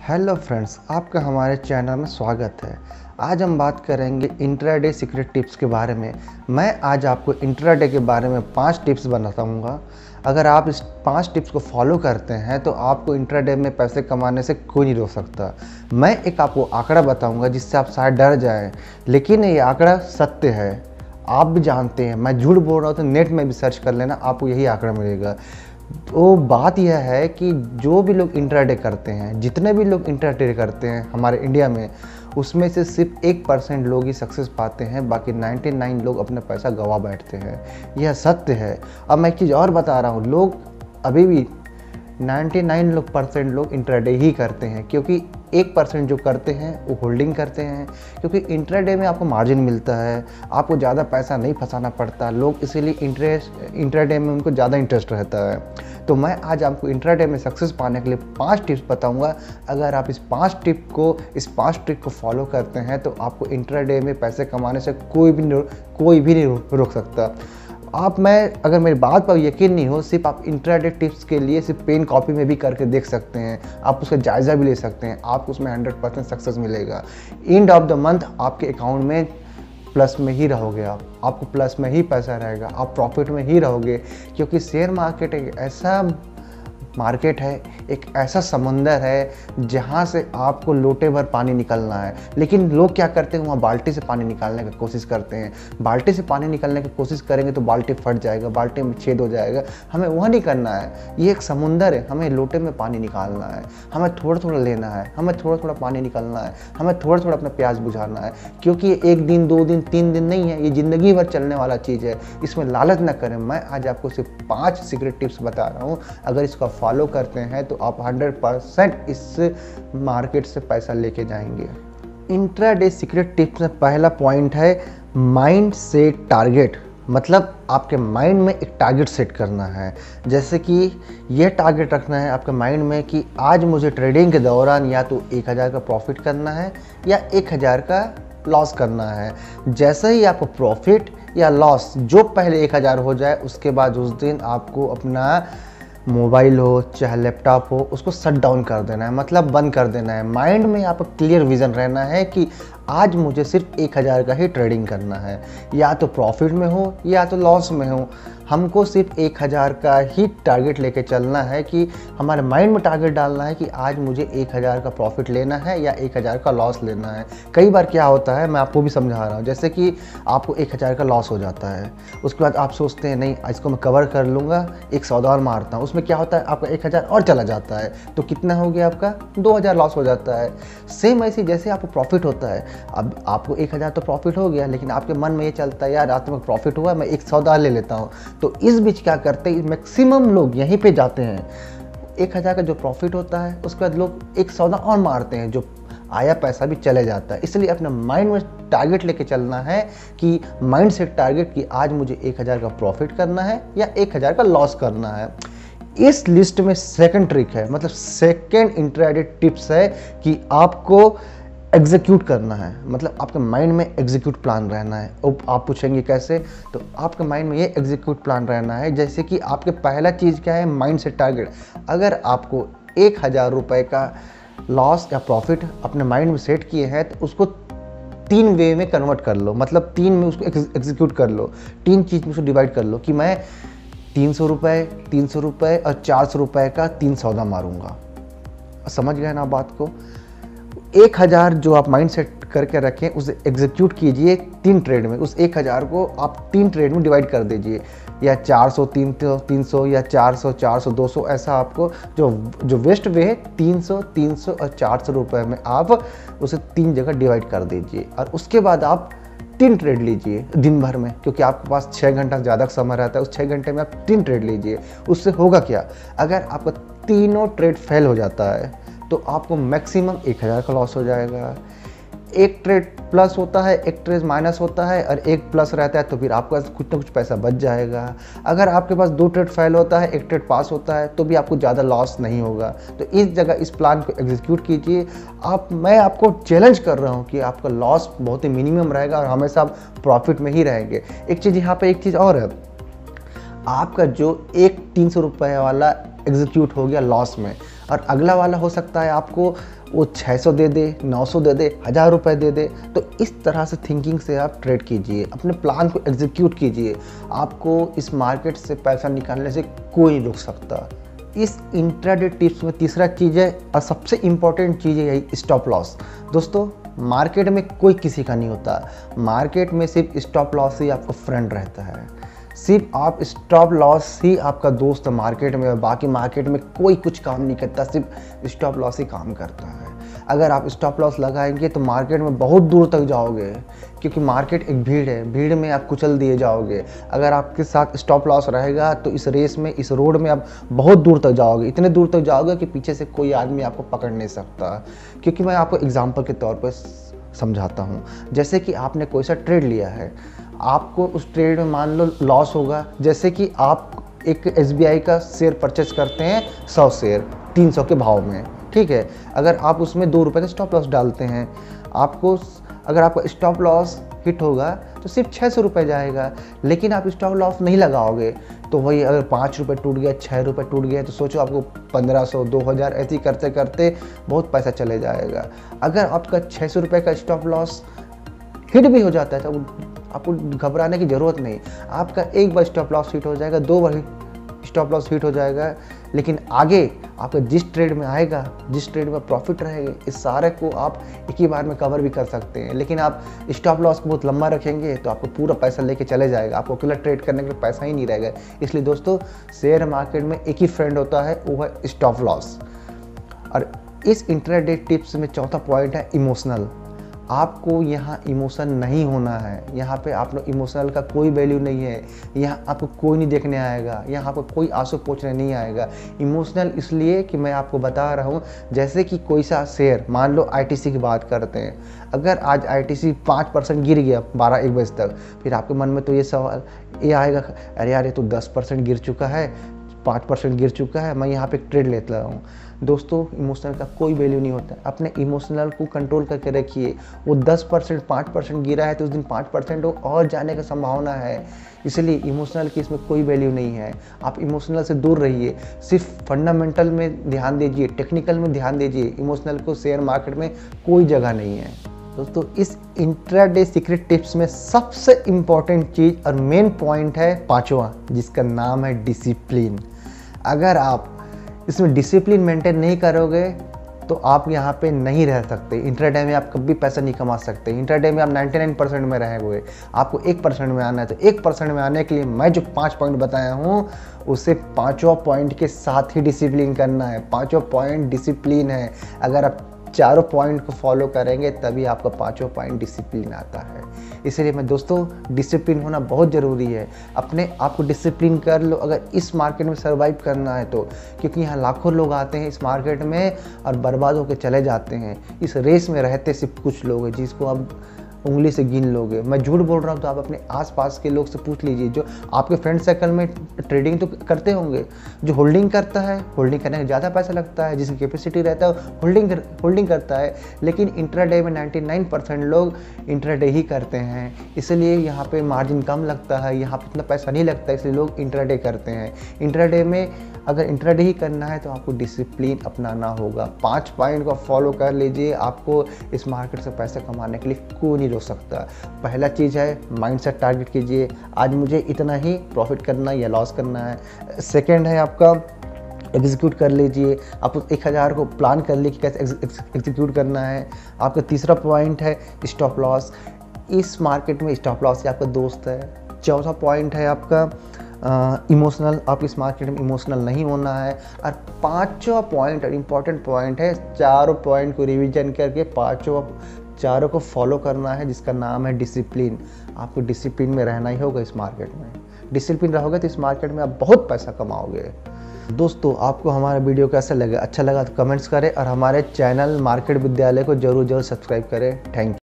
Hello friends, आपका हमारे channel में स्वागत है। आज हम बात करेंगे इंट्राडे सीक्रेट टिप्स के बारे में। मैं आज आपको इंट्राडे के बारे में 5 टिप्स बताऊंगा। अगर आप इस 5 टिप्स को फॉलो करते हैं तो आपको इंट्राडे में पैसे कमाने से कोई नहीं रोक सकता। मैं एक आपको आंकड़ा बताऊंगा जिससे आप शायद डर जाएं, लेकिन ये आंकड़ा सत्य है। आप भी जानते हैं, मैं झूठ बोल रहा हूँ तो नेट में भी सर्च कर लेना, आपको यही आंकड़ा मिलेगा। तो बात यह है कि जो भी लोग इंट्राडे करते हैं, जितने भी लोग इंट्राडे करते हैं हमारे इंडिया में, उसमें से सिर्फ 1% लोग ही सक्सेस पाते हैं, बाकी 99 लोग अपना पैसा गंवा बैठते हैं। यह सत्य है। अब मैं एक चीज़ और बता रहा हूँ, लोग अभी भी 99% लोग इंट्राडे ही करते हैं, क्योंकि 1% जो करते हैं वो होल्डिंग करते हैं, क्योंकि इंट्राडे में आपको मार्जिन मिलता है, आपको ज़्यादा पैसा नहीं फंसाना पड़ता। लोग इसीलिए इंट्राडे में उनको ज़्यादा इंटरेस्ट रहता है। तो मैं आज आपको इंट्राडे में सक्सेस पाने के लिए 5 टिप्स बताऊंगा। अगर आप इस 5 ट्रिक को फॉलो करते हैं तो आपको इंट्राडे में पैसे कमाने से कोई भी नहीं रोक सकता। अगर मेरी बात पर यकीन नहीं हो, सिर्फ आप इंट्राडे टिप्स के लिए सिर्फ पेन कॉपी में भी करके देख सकते हैं, आप उसका जायज़ा भी ले सकते हैं, आपको उसमें 100% सक्सेस मिलेगा। एंड ऑफ द मंथ आपके अकाउंट में प्लस में ही रहोगे, आपको प्लस में ही पैसा रहेगा, आप प्रॉफिट में ही रहोगे। क्योंकि शेयर मार्केट एक ऐसा मार्केट है, एक ऐसा समंदर है जहाँ से आपको लोटे भर पानी निकलना है। लेकिन लोग क्या करते हैं, वहाँ बाल्टी से पानी निकालने की कोशिश करते हैं। बाल्टी से पानी निकालने की कोशिश करेंगे तो बाल्टी फट जाएगा, बाल्टी में छेद हो जाएगा। हमें वह नहीं करना है। ये एक समुंदर है, हमें लोटे में पानी निकालना है, हमें थोड़ा थोड़ा लेना है, हमें थोड़ा थोड़ा पानी निकालना है, हमें थोड़ा थोड़ा अपना प्यास बुझाना है। क्योंकि ये 1 दिन 2 दिन 3 दिन नहीं है, ये ज़िंदगी भर चलने वाला चीज़ है। इसमें लालच न करें। मैं आज आपको सिर्फ 5 सीक्रेट टिप्स बता रहा हूँ। अगर इसका फॉलो करते हैं तो आप 100% इस मार्केट से पैसा लेके जाएंगे। इंट्राडे सीक्रेट टिप्स में पहला पॉइंट है माइंड सेट टारगेट। मतलब आपके माइंड में एक टारगेट सेट करना है। जैसे कि यह टारगेट रखना है आपके माइंड में कि आज मुझे ट्रेडिंग के दौरान या तो 1000 का प्रॉफिट करना है या 1000 का लॉस करना है। जैसे ही आपको प्रॉफिट या लॉस जो पहले 1000 हो जाए, उसके बाद उस दिन आपको अपना मोबाइल हो चाहे लैपटॉप हो, उसको शट डाउन कर देना है, मतलब बंद कर देना है। माइंड में आपको क्लियर विज़न रहना है कि आज मुझे सिर्फ 1000 का ही ट्रेडिंग करना है, या तो प्रॉफिट में हो या तो लॉस में हो। हमको सिर्फ 1000 का ही टारगेट लेके चलना है, कि हमारे माइंड में टारगेट डालना है कि आज मुझे 1000 का प्रॉफिट लेना है या 1000 का लॉस लेना है। कई बार क्या होता है, मैं आपको भी समझा रहा हूँ, जैसे कि आपको 1000 का लॉस हो जाता है, उसके बाद आप सोचते हैं नहीं इसको मैं कवर कर लूँगा, एक सौदा और मारता हूँ। उसमें क्या होता है, आपका 1000 और चला जाता है, तो कितना हो गया, आपका 2000 लॉस हो जाता है। सेम ऐसे जैसे आपको प्रॉफिट होता है, अब आपको 1000 तो प्रॉफिट हो गया, लेकिन आपके मन में ये चलता है यार रात में प्रॉफिट हुआ, मैं एक सौदा ले लेता हूँ। तो इस बीच क्या करते हैं, मैक्सिमम लोग यहीं पे जाते हैं। 1000 का जो प्रॉफिट होता है उसके बाद लोग एक सौदा और मारते हैं, जो आया पैसा भी चले जाता है। इसलिए अपने माइंड में टारगेट लेके चलना है, कि माइंड सेट टारगेट कि आज मुझे 1000 का प्रॉफिट करना है या 1000 का लॉस करना है। इस लिस्ट में सेकंड ट्रिक है, मतलब सेकंड इंट्राडे टिप्स है कि आपको एग्जीक्यूट करना है। मतलब आपके माइंड में एग्जीक्यूट प्लान रहना है। अब आप पूछेंगे कैसे, तो आपके माइंड में ये एग्जीक्यूट प्लान रहना है। जैसे कि आपके पहला चीज़ क्या है, माइंड सेट टारगेट। अगर आपको 1000 रुपये का लॉस या प्रॉफिट अपने माइंड में सेट किए हैं, तो उसको 3 वे में कन्वर्ट कर लो, मतलब 3 में उसको एग्जीक्यूट कर लो, 3 चीज़ में उसको डिवाइड कर लो कि मैं 300 रुपये, 300 रुपये और 400 रुपये का 3 सौदा मारूंगा। समझ गए ना बात को। 1000 जो आप माइंड सेट करके रखें उसे एग्जीक्यूट कीजिए 3 ट्रेड में। उस 1000 को आप 3 ट्रेड में डिवाइड कर दीजिए, या 400 300 या 400 400 200, ऐसा आपको जो वेस्ट वे है 300 300 और 400 रुपये में आप उसे 3 जगह डिवाइड कर दीजिए। और उसके बाद आप 3 ट्रेड लीजिए दिन भर में, क्योंकि आपके पास 6 घंटा ज़्यादा समय रहता है। उस 6 घंटे में आप 3 ट्रेड लीजिए। उससे होगा क्या, अगर आपका तीनों ट्रेड फेल हो जाता है तो आपको मैक्सिमम 1000 का लॉस हो जाएगा। एक ट्रेड प्लस होता है, एक ट्रेड माइनस होता है, और एक प्लस रहता है, तो फिर आपका कुछ ना कुछ पैसा बच जाएगा। अगर आपके पास 2 ट्रेड फेल होता है, एक ट्रेड पास होता है, तो भी आपको ज़्यादा लॉस नहीं होगा। तो इस जगह इस प्लान को एग्जीक्यूट कीजिए। मैं आपको चैलेंज कर रहा हूँ कि आपका लॉस बहुत ही मिनिमम रहेगा और हमेशा आप प्रॉफिट में ही रहेंगे। एक चीज़ यहाँ पर एक चीज़ और है, आपका जो एक 300 रुपये वाला एग्जीक्यूट हो गया लॉस में, और अगला वाला हो सकता है आपको वो 600 दे दे, 900 दे दे, 1000 रुपये दे दे। तो इस तरह से थिंकिंग से आप ट्रेड कीजिए, अपने प्लान को एग्जीक्यूट कीजिए। आपको इस मार्केट से पैसा निकालने से कोई नहीं रोक सकता। इस इंट्राडे टिप्स में तीसरा चीज़ है और सबसे इम्पॉर्टेंट चीज़ है यही स्टॉप लॉस। दोस्तों, मार्केट में कोई किसी का नहीं होता। मार्केट में सिर्फ स्टॉप लॉस ही आपका फ्रेंड रहता है। सिर्फ आप स्टॉप लॉस ही आपका दोस्त है मार्केट में, और बाकी मार्केट में कोई कुछ काम नहीं करता, सिर्फ स्टॉप लॉस ही काम करता है। अगर आप स्टॉप लॉस लगाएंगे तो मार्केट में बहुत दूर तक जाओगे, क्योंकि मार्केट एक भीड़ है, भीड़ में आप कुचल दिए जाओगे। अगर आपके साथ स्टॉप लॉस रहेगा तो इस रेस में, इस रोड में आप बहुत दूर तक जाओगे, इतने दूर तक जाओगे कि पीछे से कोई आदमी आपको पकड़ नहीं सकता। क्योंकि मैं आपको एग्जाम्पल के तौर पर समझाता हूँ। जैसे कि आपने कोई सा ट्रेड लिया है, आपको उस ट्रेड में मान लो लॉस होगा। जैसे कि आप एक SBI का शेयर परचेज करते हैं 100 शेयर 300 के भाव में, ठीक है। अगर आप उसमें 2 रुपये का स्टॉप लॉस डालते हैं, आपको अगर आपका स्टॉप लॉस हिट होगा तो सिर्फ 600 रुपये जाएगा। लेकिन आप स्टॉप लॉस नहीं लगाओगे तो वही अगर 5 रुपये टूट गया, 6 रुपये टूट गया, तो सोचो आपको 1500, 2000 ऐसे ही करते करते बहुत पैसा चले जाएगा। अगर आपका 600 रुपये का स्टॉप लॉस हिट भी हो जाता है तो आपको घबराने की ज़रूरत नहीं। आपका एक बार स्टॉप लॉस हिट हो जाएगा, 2 बार स्टॉप लॉस हिट हो जाएगा, लेकिन आगे आपका जिस ट्रेड में आएगा, जिस ट्रेड में प्रॉफिट रहेगा, इस सारे को आप एक ही बार में कवर भी कर सकते हैं। लेकिन आप स्टॉप लॉस को बहुत लंबा रखेंगे तो आपको पूरा पैसा लेके चले जाएगा, आपको अकेला ट्रेड करने के लिए पैसा ही नहीं रहेगा। इसलिए दोस्तों, शेयर मार्केट में एक ही फ्रेंड होता है, वो है स्टॉप लॉस। और इस इंट्राडे टिप्स में चौथा पॉइंट है इमोशनल। आपको यहाँ इमोशन नहीं होना है। यहाँ पे आप लोग इमोशनल का कोई वैल्यू नहीं है। यहाँ आपको कोई नहीं देखने आएगा, यहाँ आपको कोई आंसू पोंछने नहीं आएगा। इमोशनल इसलिए कि मैं आपको बता रहा हूँ, जैसे कि कोई सा शेयर, मान लो ITC की बात करते हैं। अगर आज ITC 5% गिर गया 12-1 बजे तक, फिर आपके मन में तो ये सवाल ये आएगा, अरे यार ये तो 10% गिर चुका है, 5% गिर चुका है, मैं यहाँ पे ट्रेड लेता हूँ। दोस्तों, इमोशनल का कोई वैल्यू नहीं होता। अपने इमोशनल को कंट्रोल करके रखिए। वो 10%, 5% गिरा है तो उस दिन 5% और जाने का संभावना है। इसलिए इमोशनल की इसमें कोई वैल्यू नहीं है। आप इमोशनल से दूर रहिए, सिर्फ फंडामेंटल में ध्यान दीजिए, टेक्निकल में ध्यान दीजिए। इमोशनल को शेयर मार्केट में कोई जगह नहीं है। दोस्तों, इस इंट्राडे सीक्रेट टिप्स में सबसे इम्पॉर्टेंट चीज़ और मेन पॉइंट है 5वां, जिसका नाम है डिसिप्लिन। अगर आप इसमें डिसिप्लिन मेंटेन नहीं करोगे तो आप यहाँ पे नहीं रह सकते। इंट्राडे में आप कभी पैसा नहीं कमा सकते। इंट्राडे में आप 99% में रहे हुए, आपको 1% में आना है। तो 1% में आने के लिए मैं जो 5 पॉइंट बताया हूँ, उसे 5वां पॉइंट के साथ ही डिसिप्लिन करना है। 5वां पॉइंट डिसिप्लिन है। अगर आप चारों पॉइंट को फॉलो करेंगे तभी आपका 5वां पॉइंट डिसिप्लिन आता है। इसलिए मैं दोस्तों, डिसिप्लिन होना बहुत ज़रूरी है। अपने आप को डिसिप्लिन कर लो अगर इस मार्केट में सर्वाइव करना है तो, क्योंकि यहाँ लाखों लोग आते हैं इस मार्केट में और बर्बाद होकर चले जाते हैं। इस रेस में रहते सिर्फ कुछ लोग हैं, जिसको आप उंगली से गिन लोगे। मैं झूठ बोल रहा हूँ तो आप अपने आसपास के लोग से पूछ लीजिए, जो आपके फ्रेंड सर्कल में ट्रेडिंग तो करते होंगे। जो होल्डिंग करता है, होल्डिंग करने में ज़्यादा पैसा लगता है, जिसकी कैपेसिटी रहता है होल्डिंग करता है। लेकिन इंट्राडे में 99% लोग इंट्राडे ही करते हैं। इसलिए यहाँ पे मार्जिन कम लगता है, यहाँ पे इतना पैसा नहीं लगता, इसलिए लोग इंट्राडे करते हैं। इंट्राडे में अगर इंट्राडे ही करना है तो आपको डिसिप्लिन अपनाना होगा। 5 पॉइंट को फॉलो कर लीजिए, आपको इस मार्केट से पैसा कमाने के लिए कोई नहीं रोक सकता। पहला चीज़ है माइंडसेट टारगेट कीजिए, आज मुझे इतना ही प्रॉफिट करना है या लॉस करना है। सेकेंड है आपका एग्जीक्यूट कर लीजिए, आप उस 1000 को प्लान कर लीजिए कि कैसे एग्जीक्यूट करना है। आपका तीसरा पॉइंट है स्टॉप लॉस। इस मार्केट में स्टॉप लॉस ही आपका दोस्त है। चौथा पॉइंट है आपका इमोशनल। आप इस मार्केट में इमोशनल नहीं होना है। और 5वां पॉइंट और इम्पॉर्टेंट पॉइंट है, चारों पॉइंट को रिवीजन करके चारों को फॉलो करना है, जिसका नाम है डिसिप्लिन। आपको डिसिप्लिन में रहना ही होगा इस मार्केट में। डिसिप्लिन रहोगे तो इस मार्केट में आप बहुत पैसा कमाओगे। दोस्तों, आपको हमारा वीडियो कैसा लगा? अच्छा लगा तो कमेंट्स करें और हमारे चैनल मार्केट विद्यालय को जरूर सब्सक्राइब करें। Thank you.